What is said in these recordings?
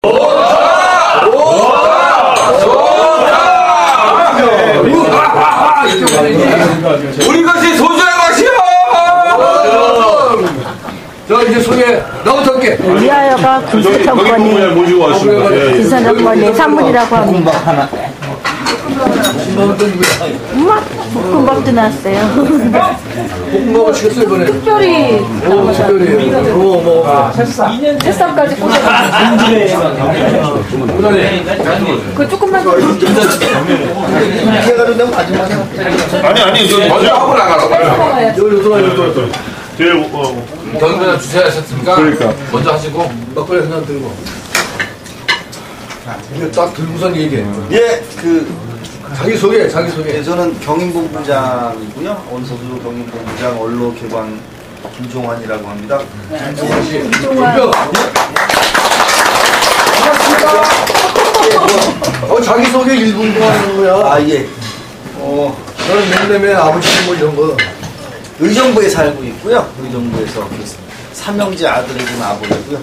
우리 것이 소주의 맛이야! 자, 이제 소개, 나부터 할게. 위하여가 군사정권이 산물이라고 합니다. 엄마, 볶음밥도 나왔어요. 볶음밥을 시켰어요, 이번에. 특별히. 특별히. 새싹까지 꽂아서. 그 조금만 더. 아니, 저 먼저 하고 나가라. 여기 제일 경기도 주최하셨습니까? 그러니까. 먼저 하시고, 막걸리 하나 들고. 이거 딱 들고선 얘기해. 예, 자기소개. 예, 저는 경인본부장이고요. 원서주 경인본부장 언로개관 김종환이라고 합니다. 김종환 씨. 김종환. 반갑습니다. 자기소개 1분 동안 하는 거야. 아, 예. 너는 맨날 아버지 뭐 이런 거. 의정부에 살고 있고요. 의정부에서 삼형제 아들이고 아버지고요.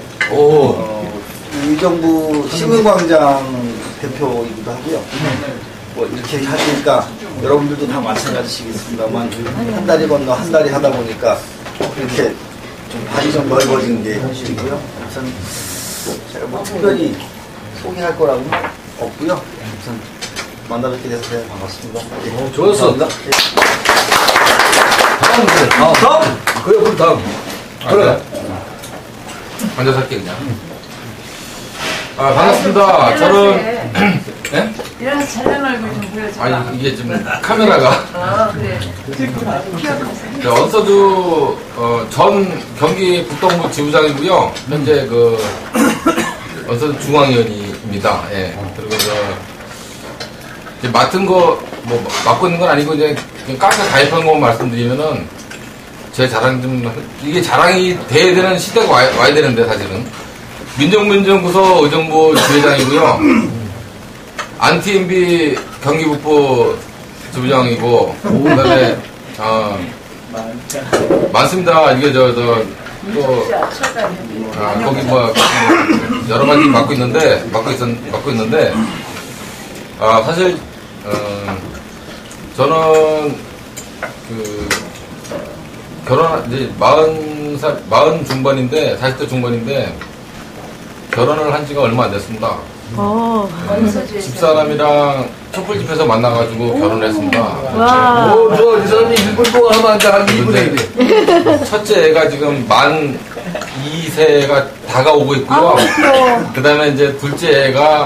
의정부 시민광장 대표이기도 하고요. 뭐 이렇게 하니까 여러분들도 다 마찬가지시겠습니다만 한 달이 건너 한 달이 하다 보니까 이렇게 좀 발이 좀 넓어진 게 현실이고요. 우선 제가 뭐 특별히 소개할 거라고는 없고요. 우선 만나 뵙게 돼서 대단히 반갑습니다. 예. 좋았어. 다음. 그래, 다음. 그래. 앉아서 할게, 그냥. 반갑습니다. 저는, 네? 이런 잘난 얼굴 좀 보여줘. 아니, 이게 지금 카메라가. 그래. 언서주, 전 경기 북동부 지부장이고요. 현재 언서주 중앙위원입니다. 예. 그리고 이제 맡은 거, 맡고 있는 건 아니고, 이제 카페 가입한 것만 말씀드리면은, 제 자랑 이게 자랑이 돼야 되는 시대가 와야 되는데, 사실은. 민정민정구소 의정부 지회장이고요. 안TMB 경기북부 지부장이고, 그 다음에, 많습니다. 이게 거기 여러 가지 맡고 있는데, 사실, 저는, 이제 40 중반인데, 40대 중반인데, 결혼을 한 지가 얼마 안 됐습니다. 집사람이랑 촛불 집에서 만나가지고 결혼을 했습니다. 와. 좋아. 이 사람이 1분 동안 하면 안 돼. 한 2분에 1분. 첫째 애가 지금 만 2세가 다가오고 있고요. 그 다음에 이제 둘째 애가,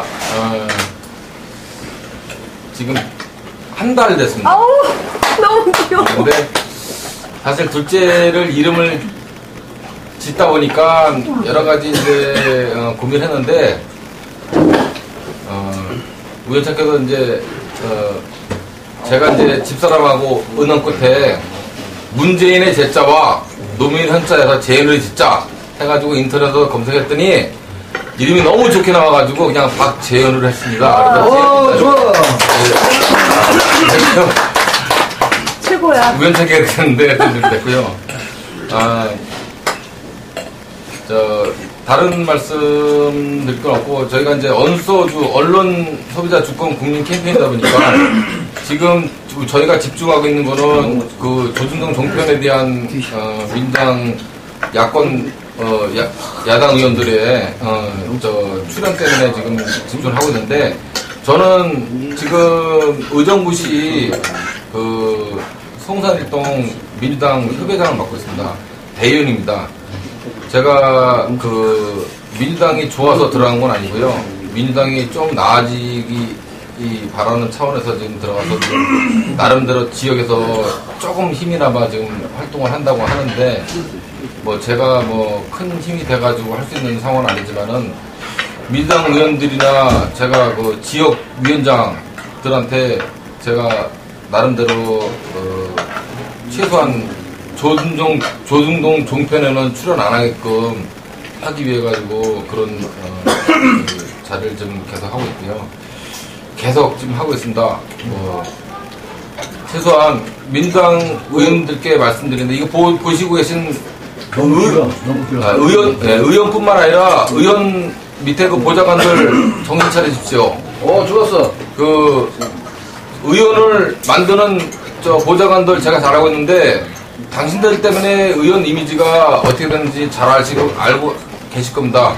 지금 한 달 됐습니다. 아우, 너무 귀여워. 근데 사실 둘째를 이름을 짓다 보니까 여러 가지 이제 고민했는데, 우연찮게도 이제, 제가 이제 집사람하고 은원 끝에 문재인의 제자와 노무현 현자에서 재인을 짓자 해가지고 인터넷에서 검색했더니 이름이 너무 좋게 나와가지고 그냥 박재현으로 했습니다. 좋아. 최고야. 우연찮게 됐는데 됐고요. 다른 말씀 드릴 건 없고, 저희가 이제 언서주 언론 소비자 주권 국민 캠페인이다 보니까 지금 저희가 집중하고 있는 거는 그 조중동 종편에 대한 민당 야권 야당 의원들의 출연 때문에 지금 집중을 하고 있는데, 저는 지금 의정부시 송산일동 민주당 협의장을 맡고 있습니다. 대의원입니다. 제가 민주당이 좋아서 들어간 건 아니고요. 민주당이 좀 나아지기 바라는 차원에서 지금 들어가서 지금 나름대로 지역에서 조금 힘이나마 지금 활동을 한다고 하는데, 제가 큰 힘이 돼가지고 할 수 있는 상황은 아니지만은, 민주당 의원들이나 제가 지역 위원장들한테 제가 나름대로 최소한 조중동 종편에는 출연 안 하게끔 하기 위해 가지고 그런 자리를 좀 계속 하고 있고요. 계속 지금 하고 있습니다. 최소한 민주당 의원들께 말씀드리는데, 이거 보시고 계신 의원뿐만 아니라 밑에 그 보좌관들 정신 차리십시오. 죽었어. 그 의원을 만드는 저 보좌관들 제가 잘 알고 있는데 당신들 때문에 의원 이미지가 어떻게 되는지 잘 알고 계실 겁니다.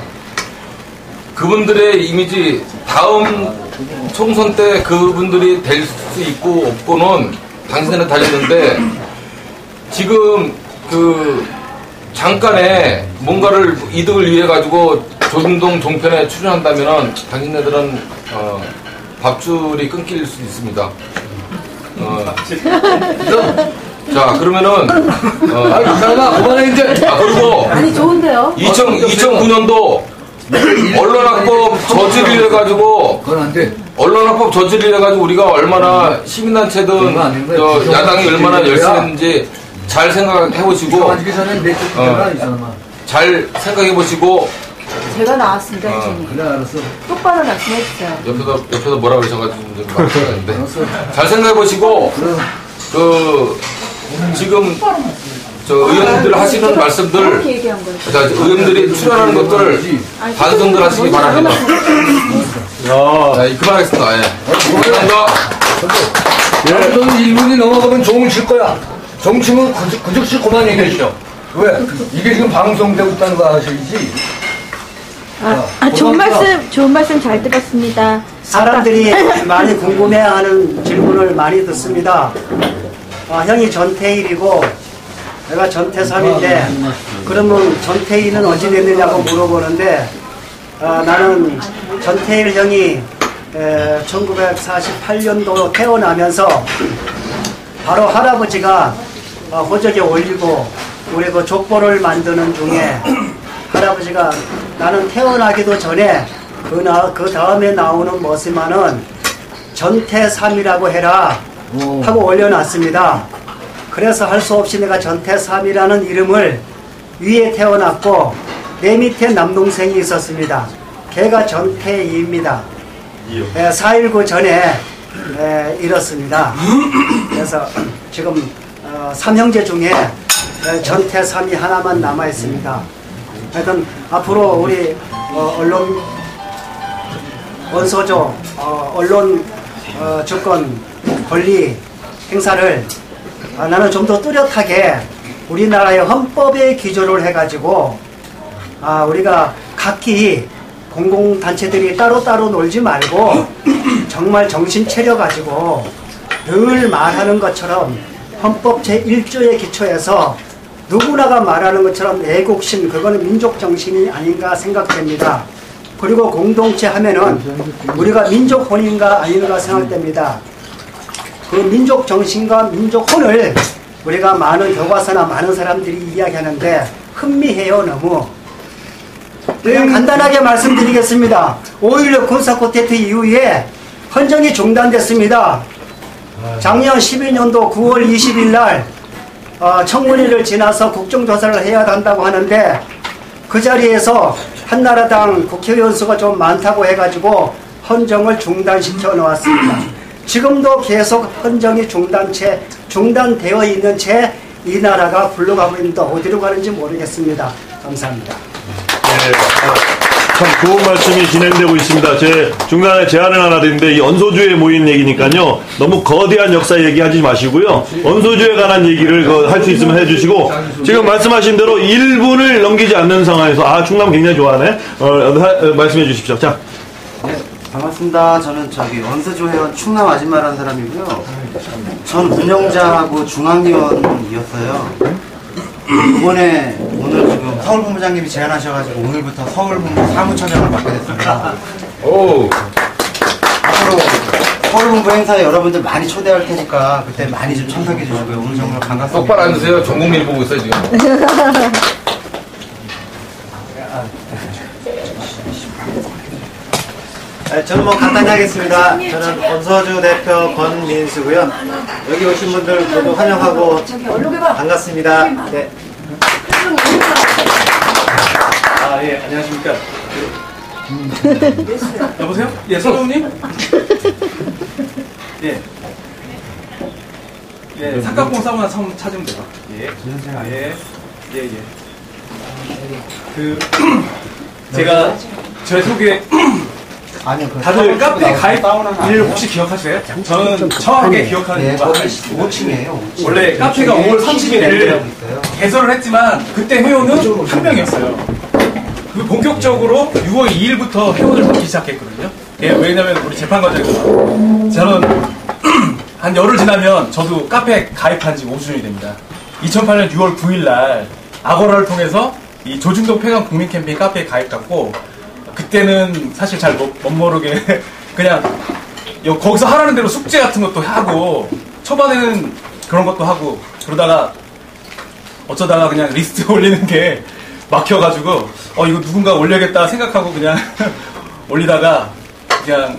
그분들의 이미지 다음 총선 때 그분들이 될 수 있고 없고는 당신들한테 달렸는데 지금 그 잠깐의 뭔가를 이득을 위해 가지고 조중동 종편에 출연한다면은 당신네들은 밥줄이 끊길 수 있습니다. 자 그러면은 그만해 이제. 그리고 아니 좋은데요? 2009년도 언론학법 저지를 해가지고 그건 안 돼. 언론학법 저지를 해가지고 우리가 얼마나 시민단체든 저 야당이 얼마나 열심히 했는지 잘 생각해보시고 만지기 전에 내쪽 있잖아, 이 사람아. 잘 생각해보시고 제가 나왔습니다, 선생님. 그래, 알았어. 똑바로 말씀해주세요. 옆에서 뭐라 그러셔가지고 좀 말씀하는데 잘 생각해보시고 그 지금 저 의원님들 하시는 그렇게 말씀들 얘기한 거예요. 자, 의원들이 출연하는 것들 반성들 하시기 바랍니다. 자, 그만하겠습니다. 예. 감사합니다. 너는 1분이 넘어가면 종을 칠 거야. 종 치면 그 즉시 그만 얘기해 주죠. 왜? 이게 지금 방송되고 있다는 거 아시지? 좋은 말씀 잘 들었습니다. 사람들이 많이 궁금해하는 질문을 많이 듣습니다. 형이 전태일이고 내가 전태삼인데 그러면 전태일은 어찌 됐느냐고 물어보는데 나는 전태일 형이 1948년도 태어나면서 바로 할아버지가 호적에 올리고 우리 그 족보를 만드는 중에 할아버지가 나는 태어나기도 전에 그 다음에 나오는 머스만은 전태삼이라고 해라 하고 올려놨습니다. 그래서 할 수 없이 내가 전태삼이라는 이름을 위에 태어났고 내 밑에 남동생이 있었습니다. 걔가 전태이입니다. 4.19 전에 잃었습니다. 그래서 지금 삼형제 중에 전태삼이 하나만 남아 있습니다. 하여튼 앞으로 우리 언론 원소조 언론 주권 권리 행사를 나는 좀 더 뚜렷하게 우리나라의 헌법에 기조를 해가지고 우리가 각기 공공단체들이 따로따로 놀지 말고 정말 정신 차려가지고 늘 말하는 것처럼 헌법 제1조에 기초해서 누구나가 말하는 것처럼 애국심, 그거는 민족정신이 아닌가 생각됩니다. 그리고 공동체 하면은 우리가 민족혼인가 아닌가 생각됩니다. 그 민족정신과 민족혼을 우리가 많은 교과서나 많은 사람들이 이야기하는데 흥미해요, 너무. 그냥 간단하게 말씀드리겠습니다. 5.16 군사쿠데타 이후에 헌정이 중단됐습니다. 작년 12년도 9월 20일 날 청문회를 지나서 국정조사를 해야 한다고 하는데 그 자리에서 한나라당 국회의원 수가 좀 많다고 해가지고 헌정을 중단시켜 놓았습니다. 지금도 계속 헌정이 중단되어 있는 채 이 나라가 굴러가고 있는데 어디로 가는지 모르겠습니다. 감사합니다. 네, 참 좋은 말씀이 진행되고 있습니다. 제 중간에 제안을 하나 드리는데 이 언소주에 모인 얘기니까요. 너무 거대한 역사 얘기하지 마시고요. 언소주에 관한 얘기를 할 수 있으면 해주시고 지금 말씀하신 대로 1분을 넘기지 않는 상황에서 충남 굉장히 좋아하네. 말씀해 주십시오. 자. 네, 반갑습니다. 저는 원서주 회원 충남 아줌마라는 사람이고요. 전 운영자하고 중앙위원이었어요. 이번에 오늘 지금 서울본부장님이 제안하셔가지고 오늘부터 서울본부 사무처장을 맡게 됐습니다. 앞으로 서울본부 행사에 여러분들 많이 초대할 테니까 그때 많이 좀 참석해 주시고요. 오늘 정말 반갑습니다. 똑바로 앉으세요. 전 국민이 보고 있어요 지금. 저는 간단히 하겠습니다. 저는 원서주 대표 권민수고요. 여기 오신 분들 모두 환영하고 반갑습니다. 네. 예, 안녕하십니까. 여보세요? 예, 서정님? 예. 예, 삼각공 사무나 찾으면 돼요. 예. 예. 예, 예. 제가 제 소개 아니요, 다들 카페 가입 일 혹시 기억하세요? 저는 정확하게 기억하는 이유가 하나 있고 5층이에요. 원래 카페가 5월 30일을 개설을 했지만 그때 회원은 한 명이었어요. 그 본격적으로 6월 2일부터 회원을 받기 시작했거든요. 예, 왜냐면 우리 재판 과정에서 저는 한 열흘 지나면 저도 카페 가입한 지 5주년이 됩니다. 2008년 6월 9일 날 아고라를 통해서 이 조중동 폐광 국민 캠페인 카페에 가입했고 그때는 사실 잘 못 모르게 그냥 거기서 하라는 대로 숙제 같은 것도 하고 초반에는 그런 것도 하고 그러다가 어쩌다가 그냥 리스트 올리는 게 막혀가지고 이거 누군가 올려야겠다 생각하고 그냥 올리다가 그냥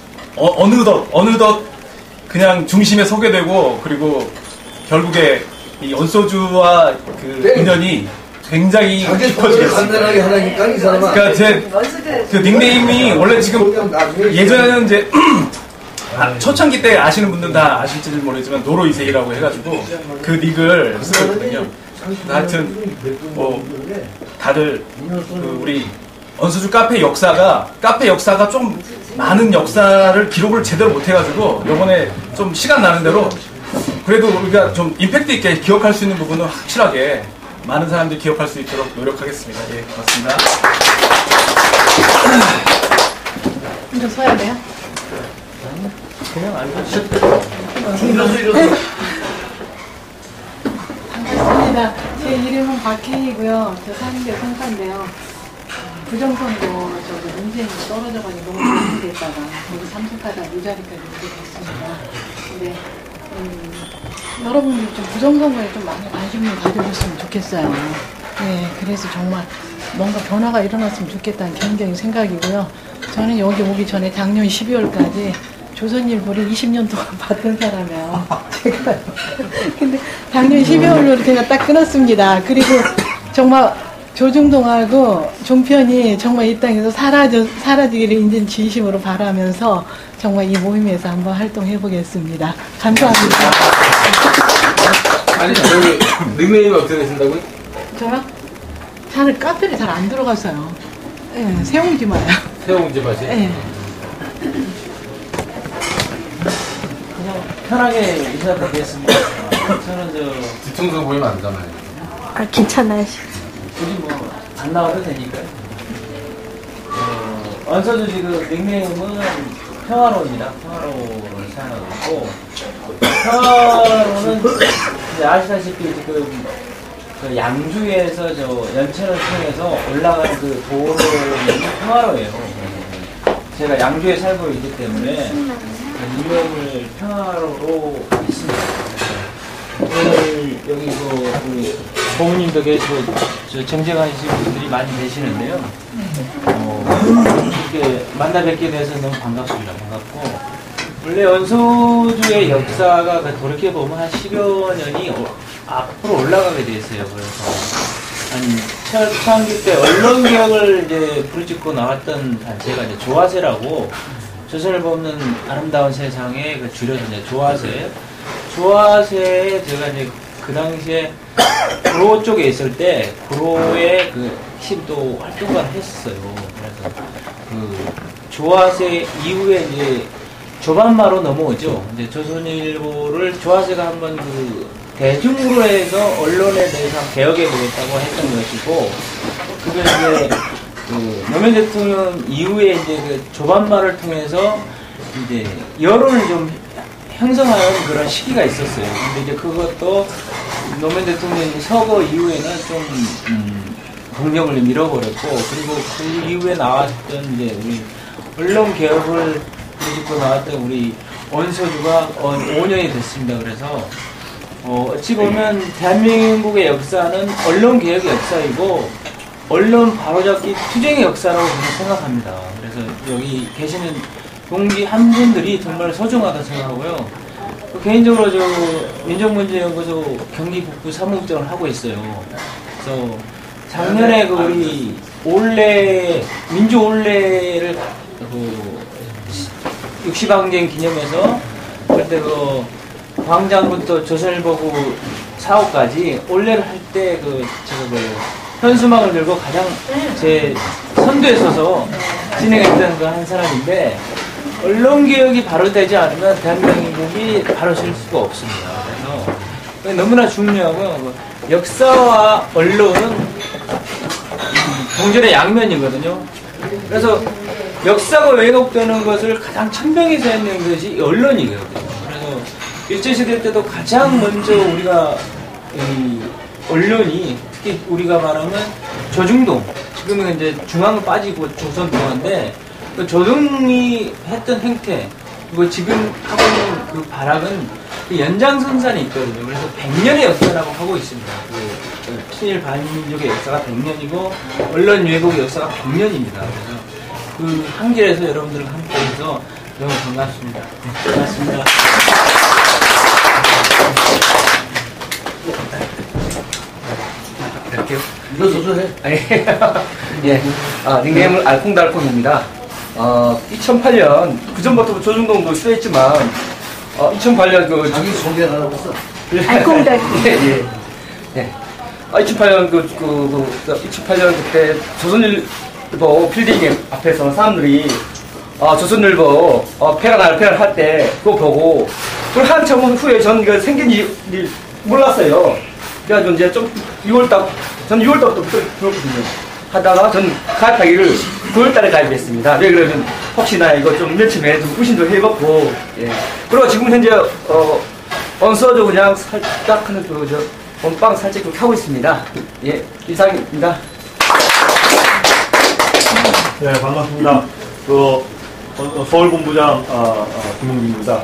어느덧 그냥 중심에 서게 되고 그리고 결국에 이 언소주와 그 인연이 굉장히 깊어지겠습니다. 간단하게 하라니까 이 사람은. 그러니까 제 그 닉네임이 원래 지금 예전에는 이제 초창기 때 아시는 분들은 다 아실지는 모르겠지만 노로이세이라고 해가지고 그 닉을 쓰거든요. 하여튼 뭐 다들 그 우리 언소주 카페 역사가 좀 많은 역사를 기록을 제대로 못해가지고 요번에 좀 시간 나는 대로 그래도 우리가 좀 임팩트 있게 기억할 수 있는 부분은 확실하게 많은 사람들이 기억할 수 있도록 노력하겠습니다. 예, 고맙습니다. 이거 서야 돼요? 그냥 앉으셔도 반갑습니다. 제 이름은 박혜이고요. 저 사는 게 성산인데요. 부정선거 저기 문재인이 떨어져가지고 너무 고민됐다가 거기 참석하다 무자리까지 오게 됐습니다. 근데 여러분들이 좀 부정선거에 좀 많이 관심을 가져줬으면 좋겠어요. 네, 그래서 정말 뭔가 변화가 일어났으면 좋겠다는 개인적인 생각이고요. 저는 여기 오기 전에 작년 12월까지 조선일보를 20년 동안 봤던 사람이에요. 제가. 근데 작년 12월로 제가 딱 끊었습니다. 그리고 정말 조중동하고 종편이 정말 이 땅에서 사라지기를 인전 진심으로 바라면서 정말 이 모임에서 한번 활동해 보겠습니다. 감사합니다. 아니, 저기, 닉네임이 어떻게 되신다고요? 저요? 저는 카페를 잘 안 들어가서요. 예, 세웅지 마요. 세웅지 맛이? 예. 그냥 편하게 인사드리겠습니다. 저는 뒤통수 보이면 안 되잖아요. 아, 괜찮아요. 굳이 뭐 안 나와도 되니까요. 언서주 지금 닉네임은 평화로입니다. 평화로를 사용하고 있고 평화로는 이제 아시다시피 지금 그 양주에서 저 연천을 통해서 올라가는 그 도로는 평화로예요. 제가 양주에 살고 있기 때문에 이름을 평화로로 있습니다. 오늘 여기 우리 고모님도 계시고 저 정재관이신 분들이 많이 계시는데요. 이렇게 만나 뵙게 돼서 너무 반갑습니다. 반갑고 원래 언소주의 역사가 돌이켜 보면 한 10여 년이 앞으로 올라가게 돼 있어요. 그래서 한 초창기 때 언론 개혁을 이제 부르짖고 나왔던 단체가 이제 조화세라고 조선을 뽑는 아름다운 세상에 그 줄여서 이제 조화세에 제가 이제 그 당시에 구로 쪽에 있을 때 구로의 그 핵심도 활동을 했었어요. 그래서 그 조화세 이후에 이제 조반마로 넘어오죠. 이제 조선일보를 조화세가 한번 그 대중으로 해서 언론에 대해서 개혁해 보겠다고 했던 것이고, 그게 이제 그 노무현 대통령 이후에 이제 그 조반마를 통해서 이제 여론을 좀 형성하는 그런 시기가 있었어요. 근데 이제 그것도 노무현 대통령 서거 이후에는 좀 공정을 밀어버렸고, 그리고 그 이후에 나왔던 이제 우리 언론 개혁을 부르짖고 나왔던 우리 언소주가 5년이 됐습니다. 그래서 어찌 보면 대한민국의 역사는 언론 개혁의 역사이고 언론 바로잡기 투쟁의 역사라고 저는 생각합니다. 그래서 여기 계시는 동기 한 분들이 정말 소중하다고 생각하고요. 개인적으로 저 민족문제연구소 경기 북부 사무국장을 하고 있어요. 그래서 작년에 그 우리 올레 민주 올레를 그 60항쟁 기념해서 그때 그 광장부터 조선일보구 사옥까지 올레를 할 때 그 제가 그 현수막을 들고 가장 제 선두에 서서 진행했던 그 한 사람인데 언론 개혁이 바로 되지 않으면 대한민국이 바로 설 수가 없습니다. 그래서 너무나 중요하고요. 역사와 언론은 동전의 양면이거든요. 그래서 역사가 왜곡되는 것을 가장 천명해서 했는 것이 언론이거든요. 그래서 일제시대 때도 가장 먼저 우리가 이 언론이 특히 우리가 말하면 조중동, 지금은 이제 중앙은 빠지고 조선동화인데 그 조동이 했던 행태, 그리고 지금 하고 있는 그 발악은 그 연장선상에 있거든요. 그래서 100년의 역사라고 하고 있습니다. 그 친일 반민족의 역사가 100년이고 언론 왜곡의 역사가 100년입니다. 그래서 그 한길에서 여러분들과 함께해서 너무 반갑습니다. 네, 고맙습니다. 이렇게요? 이거 소소해. 예. 닉네임은 알콩달콩입니다. 2008년, 그전부터 조중동도 시도했지만, 2008년 자기 소개를 하라고 했어. 알콩달콩. 예. 2008년 2008년 그때 조선일보 빌딩 앞에서 사람들이, 조선일보, 패널 할 때, 그거 보고, 그걸 한참 후에 전 그 생긴 일 몰랐어요. 그래가지고 이제 좀 6월달부터 들었거든요. 하다가 전 가입하기를 9월달에 가입했습니다. 왜 그러면 혹시나 이거 좀 며칠 전에 좀 후신도 해봤고, 예. 그리고 지금 현재 언서도 그냥 살짝 하는 원빵 살짝 그렇게 하고 있습니다. 예, 이상입니다. 네, 반갑습니다. 서울본부장 김웅기입니다.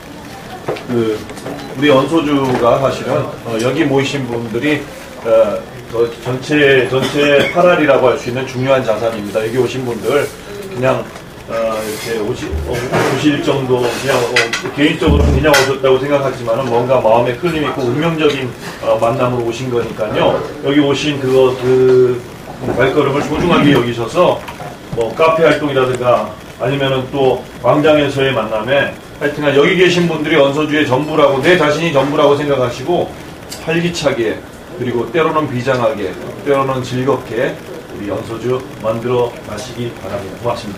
우리 언소주가 사실은 여기 모이신 분들이 전체 8알이라고 할 수 있는 중요한 자산입니다. 여기 오신 분들 그냥 이렇게 오실 정도 그냥 개인적으로 그냥 오셨다고 생각하지만은 뭔가 마음에 큰 힘이 있고 운명적인 만남으로 오신 거니까요. 여기 오신 그 발걸음을 소중하게 여기셔서 뭐 카페 활동이라든가 아니면은 또 광장에서의 만남에 하여튼간 여기 계신 분들이 언소주의 전부라고 내 자신이 전부라고 생각하시고 활기차게 그리고 때로는 비장하게 때로는 즐겁게 우리 언소주 만들어 가시기 바랍니다. 고맙습니다.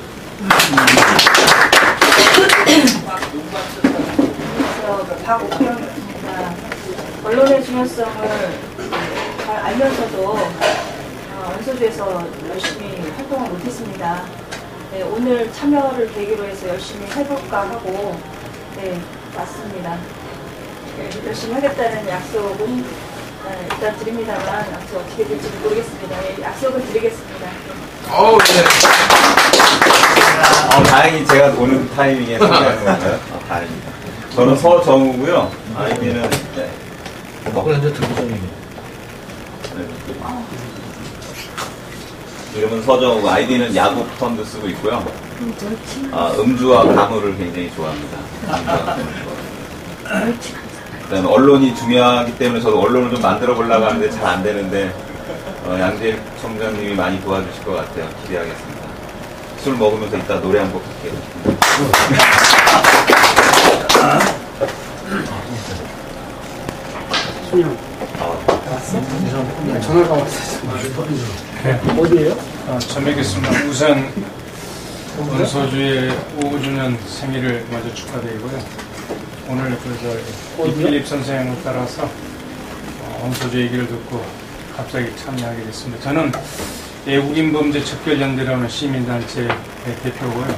박옥경입니다. 언론의 중요성을 잘 알면서도 언소주에서 열심히 활동을 못했습니다. 네, 오늘 참여를 계기로 해서 열심히 해볼까 하고 왔습니다. 열심히 하겠다는 약속은 일단 드립니다만 약속 어떻게 될지 모르겠습니다. 약속을 드리겠습니다. 다행히 제가 오는 타이밍에 소개하는 건가요? 다행입니다. 저는 서정우고요. 아이디는 이름은 서정우고 아이디는 야구 펀드 쓰고 있고요. 음주와 가물을 굉장히 좋아합니다. 그다음에 언론이 중요하기 때문에 저도 언론을 좀 만들어 보려고 하는데 잘 안 되는데 양재일 총장님이 많이 도와주실 것 같아요. 기대하겠습니다. 술 먹으면서 이따 노래 한 곡 할게요. 전화가 왔어요. 어디에요? 처음 뵙겠습니다. 우선 언소주의 5주년 생일을 먼저 축하드리고요. 오늘 이필립 선생을 따라서 언소주 얘기를 듣고 갑자기 참여하게 됐습니다. 저는 외국인 범죄 척결연대라는 시민단체 대표고요.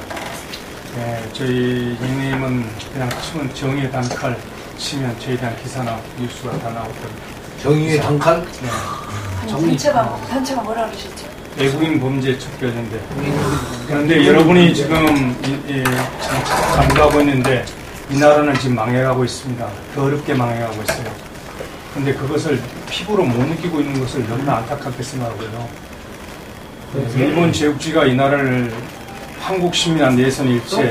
저희 닉네임은 그냥 치면 정의의 단칼 치면 저희에 대한 기사나 뉴스가 다 나오거든요. 정의의 단칼? 네. 단체가 뭐라 그러셨죠? 외국인 범죄 척결연대. 그런데 여러분이 지금 장구하고 있는데 이 나라는 지금 망해가고 있습니다. 더 어렵게 망해가고 있어요. 그런데 그것을 피부로 못 느끼고 있는 것을 너무나 안타깝게 생각하고요. 일본 제국주의가 이 나라를 한국 시민한 내선 일체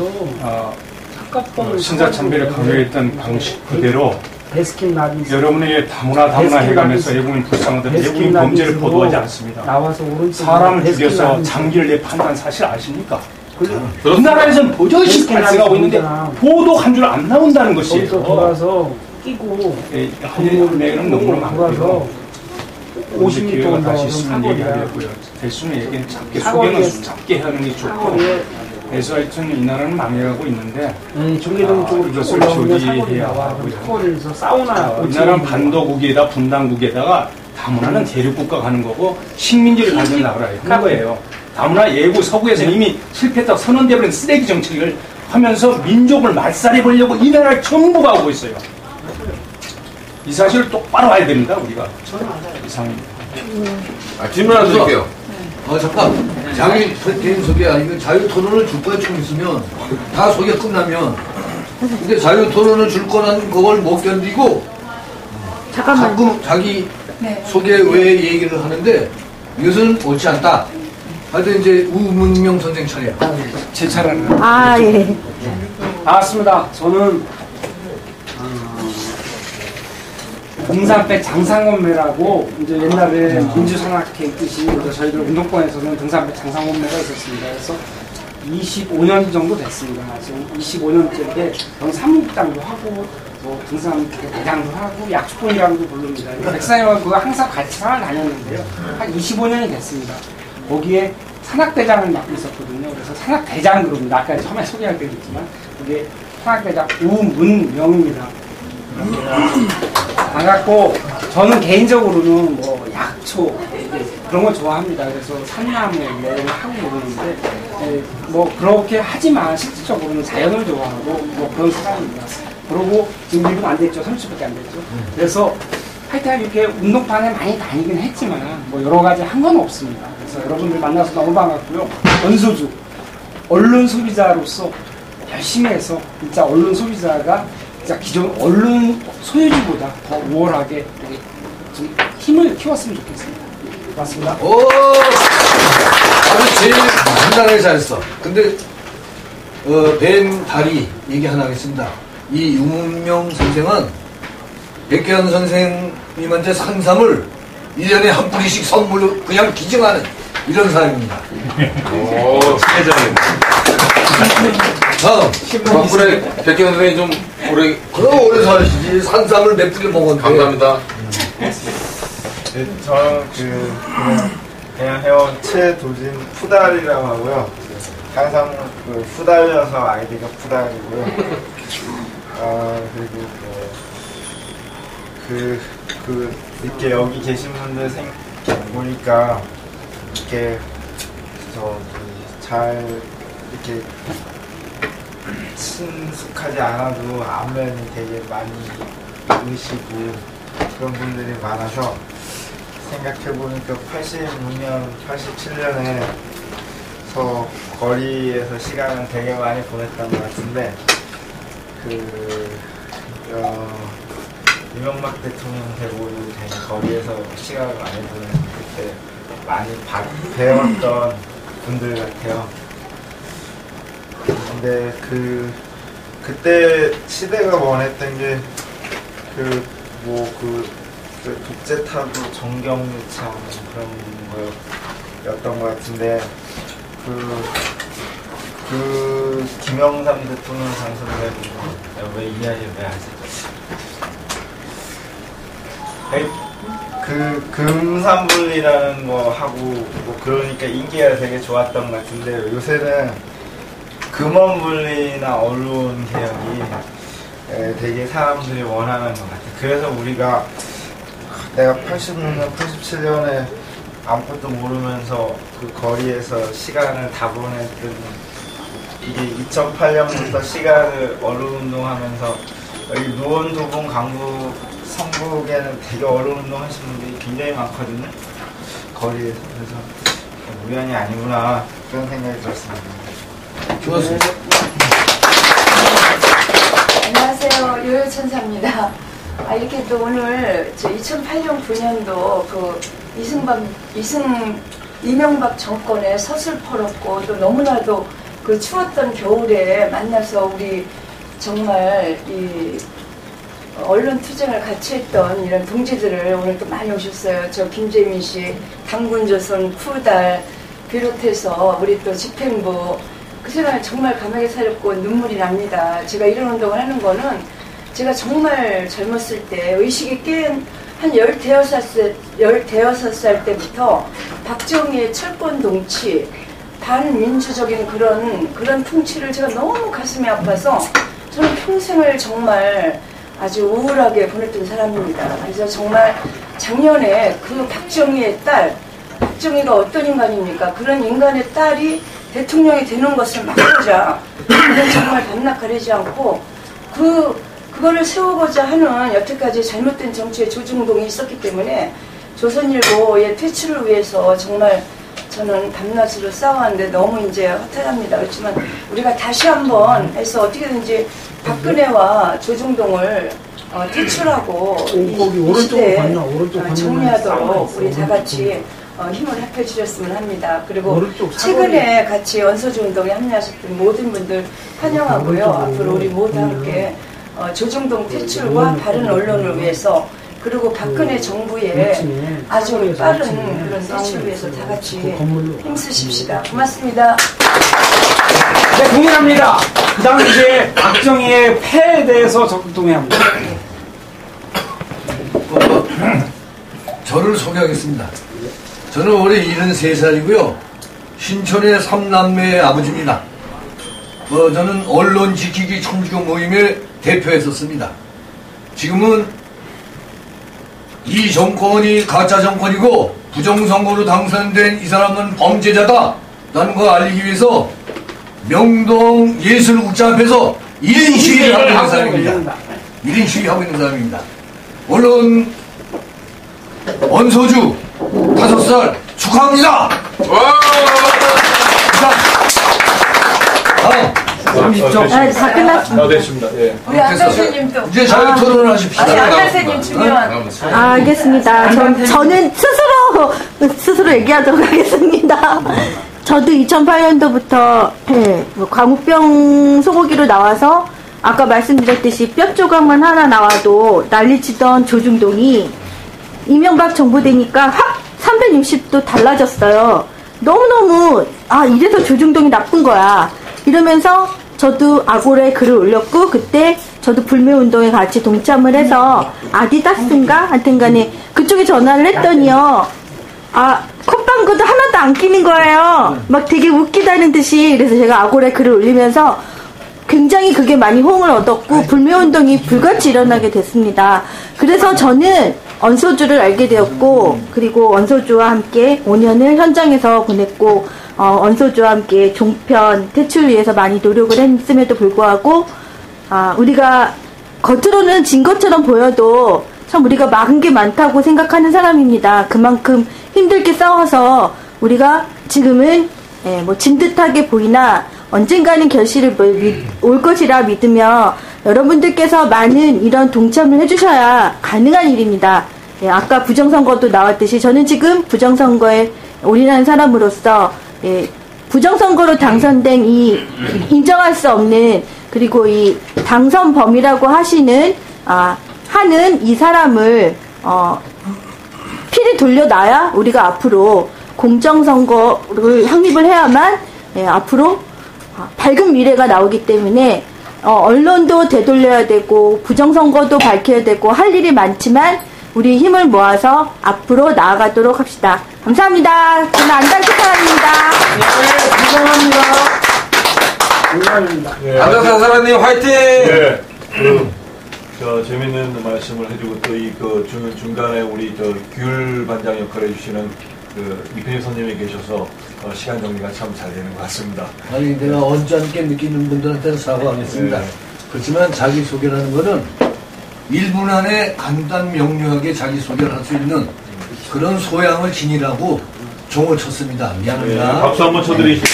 신사 참배를 강요했던 방식 그대로 여러분에게 다문화 해가면서 외국인 불쌍하던 외국인 범죄를 보도하지 않습니다. 사람을 죽여서 장기를 내 판단 사실 아십니까? 우리나라에서는 버젓이 발생하고 있는데 보도 한 줄 안 나온다는 것이에요. 돌아서 끼고 한일내는 너무나 많고요. 50m 언더 다시 수는 얘기하고요. 대수는 얘기는 작게, 소개는 좀 작게 하는 게 좋고, 그래서 하여튼 이 나라는 망해가고 있는데, 중계동 쪽으로 이것을 조리해야 하고요. 스코어에서 사우나. 이 나라는 반도국에다 분단국에다가 다문화는 대륙국가 가는 거고, 식민지를 가진 나라에 한 거예요. 다문화 예고 서구에서는 이미 실패했다고 선언되어버린 쓰레기 정책을 하면서 민족을 말살해보려고 이 나라를 전부 가고 있어요. 이 사실을 똑바로 봐야 됩니다, 우리가. 이상입니다. 질문 하나 드릴게요. 잠깐. 자기 개인 소개 아니면 자유 토론을 줄 거야, 좀 있으면. 다 소개 끝나면. 근데 자유 토론을 줄 거라는 그걸 못 견디고. 잠깐만. 자꾸 자기 소개 외에 얘기를 하는데 이것은 옳지 않다. 하여튼 이제 우문명 선생 차례야. 제 차례는. 아, 예. 반갑습니다. 저는 등산배 장상원매라고 이제 옛날에 민주산악회 있듯이 저희들 운동권에서는 등산배 장상원매가 있었습니다. 그래서 25년 정도 됐습니다. 지금 25년째인데 저는 사무국장도 하고 뭐 등산 대장도 하고 약수꾼이랑도 부릅니다. 백사님은 그거 항상 같이 산을 다녔는데요. 한 25년이 됐습니다. 거기에 산악대장을 맡고 있었거든요. 그래서 산악대장 그럽니다. 아까 처음에 소개할 때도 있지만 그게 산악대장 우문명입니다. 반갑고 저는 개인적으로는 뭐 약초 그런 거 좋아합니다. 그래서 산나무 이런 거 하고 그러는데 뭐 그렇게 하지만 실질적으로는 자연을 좋아하고 뭐 그런 사람입니다. 그러고 지금 1분 안 됐죠. 30분밖에 안 됐죠. 그래서 하여튼 이렇게 운동판에 많이 다니긴 했지만 뭐 여러 가지 한 건 없습니다. 그래서 여러분들 만나서 너무 반갑고요. 연소주 언론 소비자로서 열심히 해서 진짜 언론 소비자가 진짜 기존 언론 소유주보다 더 우월하게 좀 힘을 키웠으면 좋겠습니다. 고맙습니다. 오! 아주 제일 간단하게 잘했어. 근데 벤 다리 얘기 하나 하겠습니다. 이 유문명 선생은 백혜연 선생님한테 산삼을 1년에 한 뿌리씩 선물로 그냥 기증하는 이런 사람입니다. 오, 친해져요. 다음. 덕분에 백혜연 선생님 좀 그럼 오래 사시지. 산삼을 몇 뿌리 먹었는데. 감사합니다. 네, 저는 그냥 해온 최도진 푸달이라고 하고요. 항상 푸달려서 아이디가 푸달이고요. 그리고 이렇게 여기 계신 분들 보니까 이렇게 잘 이렇게 친숙하지 않아도 안면이 되게 많이 의시고 그런 분들이 많아서 생각해보니까 86년, 87년에 거리에서 시간을 되게 많이 보냈던 것 같은데 이명박 대통령 되고도 되게 거리에서 시간을 많이 보내는 그때 많이 배웠던 분들 같아요. 근데 그때 시대가 원했던 게 독재 타도 정경 유치하는 그런 거였던 것 같은데 김영삼 대통령 당선되고 왜 이 이야기를 왜 하지? 금산분리라는 거 하고 그러니까 인기가 되게 좋았던 것 같은데 요새는 금원분리나 언론 개혁이 되게 사람들이 원하는 것 같아요. 그래서 우리가 내가 86년, 87년에 아무것도 모르면서 그 거리에서 시간을 다 보냈던 이게 2008년부터 시간을 언론운동하면서 여기 노원, 도봉, 강북, 성북에는 되게 언론운동 하시는 분들이 굉장히 많거든요. 거리에서. 그래서 우연이 아니구나 그런 생각이 들었습니다. 좋았습니다. 안녕하세요. 요요천사입니다. 이렇게 또 오늘 2008년 9년도 이명박 정권의 서슬퍼렇고 또 너무나도 그 추웠던 겨울에 만나서 우리 정말 이 언론 투쟁을 같이 했던 이런 동지들을 오늘 또 많이 오셨어요. 저 김재민 씨, 당군조선, 푸달 비롯해서 우리 또 집행부 그 생각을 정말 감하게 살렸고 눈물이 납니다. 제가 이런 운동을 하는 거는 제가 정말 젊었을 때 의식이 깬 한 16살 때부터 박정희의 철권 동치, 반민주적인 그런 통치를 제가 너무 가슴이 아파서 저는 평생을 정말 아주 우울하게 보냈던 사람입니다. 그래서 정말 작년에 그 박정희의 딸, 박정희가 어떤 인간입니까? 그런 인간의 딸이 대통령이 되는 것을 막고자 저는 정말 밤낮 가리지 않고 그거를 세우고자 하는 여태까지 잘못된 정치의 조중동이 있었기 때문에 조선일보의 퇴출을 위해서 정말 저는 밤낮으로 싸워왔는데 너무 이제 허탈합니다. 그렇지만 우리가 다시 한번 해서 어떻게든지 박근혜와 조중동을 퇴출하고 이 시대에 정리하도록 우리 다 같이 힘을 합해주셨으면 합니다. 그리고 최근에 같이 언소주 운동에 합류하셨던 모든 분들 환영하고요. 앞으로 우리 모두 함께 조중동 퇴출과 바른 언론을 위해서 그리고 박근혜 정부의 아주 빠른 그런 퇴출을 위해서 다 같이 힘쓰십시다. 고맙습니다. 네, 동의합니다. 그 다음에 이제 박정희의 폐에 대해서 적극 동의합니다. 저를 소개하겠습니다. 저는 올해 73살이고요. 신촌의 3남매의 아버지입니다. 저는 언론 지키기 청주교 모임의 대표였었습니다. 지금은 이 정권이 가짜 정권이고 부정선거로 당선된 이 사람은 범죄자다 라는 걸 알리기 위해서 명동 예술국자 앞에서 1인 시위를 하고 있는 사람입니다. 1인 시위하고 있는 사람입니다. 물론 원소주 5살 축하합니다. 다 끝났습니다. 됐습니다. 예. 우리 안 선생님도 이제 자유 토론을 하십시오. 아니, 안 선생님 주면 알겠습니다. 저는 스스로 얘기하도록 하겠습니다. 저도 2008년도부터 광우병 소고기로 나와서 아까 말씀드렸듯이 뼈 조각만 하나 나와도 난리치던 조중동이 이명박 정부 되니까 확 360도 달라졌어요. 너무너무 이래서 조중동이 나쁜 거야 이러면서 저도 아고라에 글을 올렸고 그때 저도 불매운동에 같이 동참을 해서 아디다스인가 하여튼간에 그쪽에 전화를 했더니요 콧방구도 하나도 안 끼는 거예요. 막 되게 웃기다는 듯이. 그래서 제가 아고라에 글을 올리면서 굉장히 그게 많이 호응을 얻었고 불매운동이 불같이 일어나게 됐습니다. 그래서 저는 언소주를 알게 되었고 그리고 언소주와 함께 5년을 현장에서 보냈고 언소주와 함께 종편 퇴출을 위해서 많이 노력을 했음에도 불구하고 우리가 겉으로는 진 것처럼 보여도 참 우리가 막은 게 많다고 생각하는 사람입니다. 그만큼 힘들게 싸워서 우리가 지금은 진 듯하게 보이나 언젠가는 결실을 올 것이라 믿으며 여러분들께서 많은 이런 동참을 해주셔야 가능한 일입니다. 아까 부정선거도 나왔듯이 저는 지금 부정선거에 올인한 사람으로서 부정선거로 당선된 이 인정할 수 없는 그리고 이 당선범이라고 하시는 하는 이 사람을 피를 돌려놔야 우리가 앞으로 공정선거를 확립을 해야만 앞으로 밝은 미래가 나오기 때문에 언론도 되돌려야 되고 부정선거도 밝혀야 되고 할 일이 많지만 우리 힘을 모아서 앞으로 나아가도록 합시다. 감사합니다. 저는 안달기 사람입니다. 감사합니다. 안달기 사람님 화이팅! 네. 재밌는 말씀을 해주고 또 중간에 우리 규율 반장 역할을 해주시는 이편희 선생님이 계셔서 시간 정리가 참 잘 되는 것 같습니다. 아니 내가 언짢게 느끼는 분들한테는 사과하겠습니다. 그렇지만 자기소개라는 거는 1분 안에 간단 명료하게 자기소개를 할 수 있는 그런 소양을 지니라고 종을 쳤습니다. 미안합니다. 박수 한번 쳐드리시고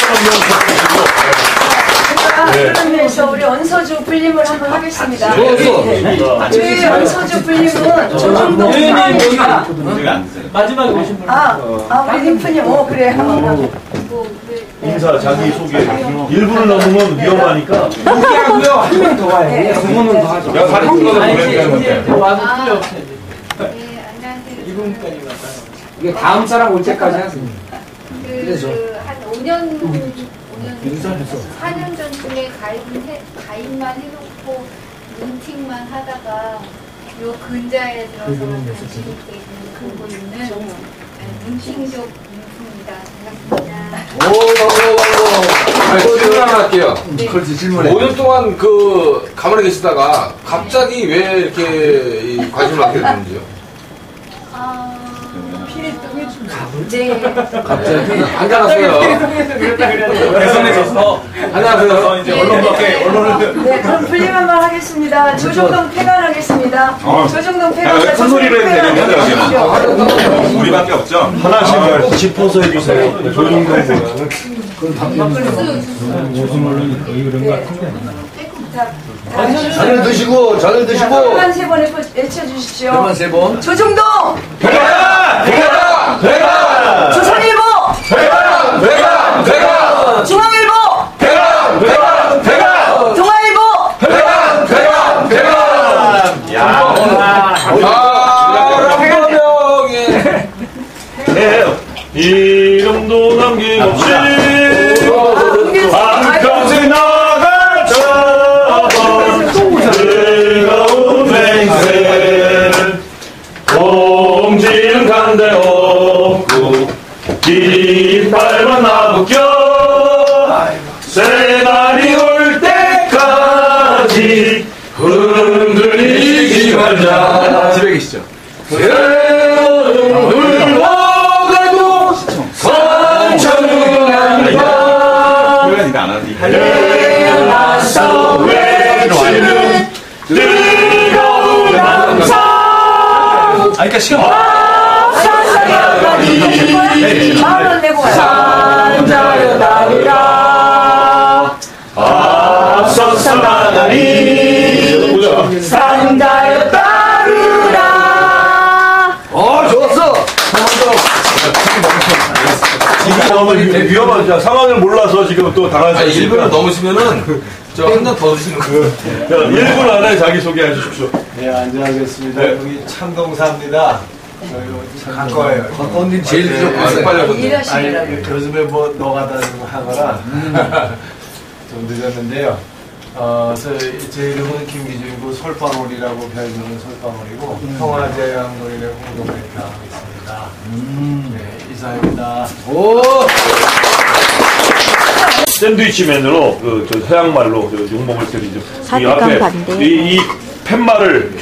그러면서 우리 언소주 불림을 한번 하겠습니다. 좋았어. 저희 언소주 불림은 조중동 사람입니다. 마지막에 오신 분. 우리 림프님, 그래. 한번 인사 자기소개 1분을 넘으면 위험하니까 무기하고요. 한 명 더 와요. 두 분은 더 하죠. 야, 다리 풀어서 보내줘야 와서 필요 없어요. 네, 안녕하세요. 이분까지 왔다. 이게 다음 사람 올 때까지 하세요. 한 5년 4년 전쯤에 가입만 해놓고 민팅만 하다가 요 근자에 들어서 관심 있게 갖고 있는 문신족 용품입니다. 반갑습니다. 질문 하나 할게요. 그렇지, 질문해. 5년 동안 가만히 계시다가 갑자기 왜 이렇게 관심을 갖게 됐는지요? 네. 갑자기 안녕하세요. 대선에서 안녕하세요. 이제 언론을 네, 그럼 불림한 말 하겠습니다. 조정동 폐간하겠습니다. 조정동 폐간. 큰 소리로 해도 되는군요. 우리밖에 없죠? 하나씩 짚어서 해주세요. 조정동 무슨 언론이 거의 그런 거 같은데. 잔을 드시고 폐간 3번 외쳐주십시오. 폐간 3번. 조정동 폐간! 폐간! 폐간! 조선일보 폐간! 폐간! 폐간! 중앙일보 폐간! 폐간! 폐간! 동아일보 폐간! 폐간! 폐간! 야, 네, 이름도 남김없이 한평생 나가자 즐거운 맹세 공지는 간데 없고 깃발만 나붙겨 새날이 올 때까지 흔들리지 말자. 집에 계시죠? 물러가도 선천하리라 표현이가 안 하지. 태어나서 외치는 뜨거운 함성 그러니까 시험. 만원 내고 가요. 산자여 따르라 앞서서 나가리 산자여 따르라. 좋았어. 지금 위험한 상황을 몰라서 지금 또 당하셨어요. 1분을 넘으시면은 저 한 잔 더 주시는 거예요. 1분 안에 자기소개해 주십시오. 네, 안녕하겠습니다. 여기 창동사입니다. 가까워요. 가까운데 제일 일하시느라고. 요즘에 뭐 노가다니고 하거나 좀 늦었는데요. 제 이름은 김기중이고 솔방울이라고 별명은 솔방울이고 평화제왕놀이를 홍동대표하고 있습니다. 네, 이사입니다. 샌드위치맨으로 저 서양말로 욕먹을 때리죠. 이 사기감 앞에 반대. 이 팻말을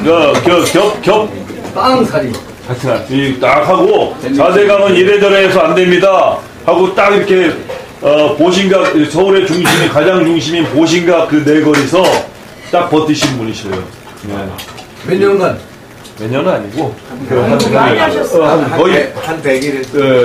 빵사리 딱 하고 자세감은 이래저래 해서 안 됩니다 하고 딱 이렇게 보신각 서울의 중심이 가장 중심인 보신각 그 내거리서 딱 버티신 분이시래요. 네. 몇 년간? 몇 년은 아니고 많이 하셨어요. 거의 한 100일.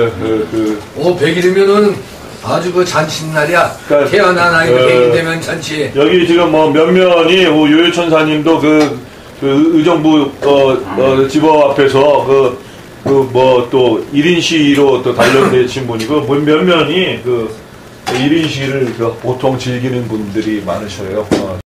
100일이면은 아주 그 잔칫날이야. 그러니까, 태어난 아이가 100일 되면 잔치. 여기 지금 뭐 몇면이 요요천사님도 그 의정부 집업 앞에서 뭐 또 1인 시위로 또 단련되신 분이고 몇면이 1인 시위를 보통 즐기는 분들이 많으셔요.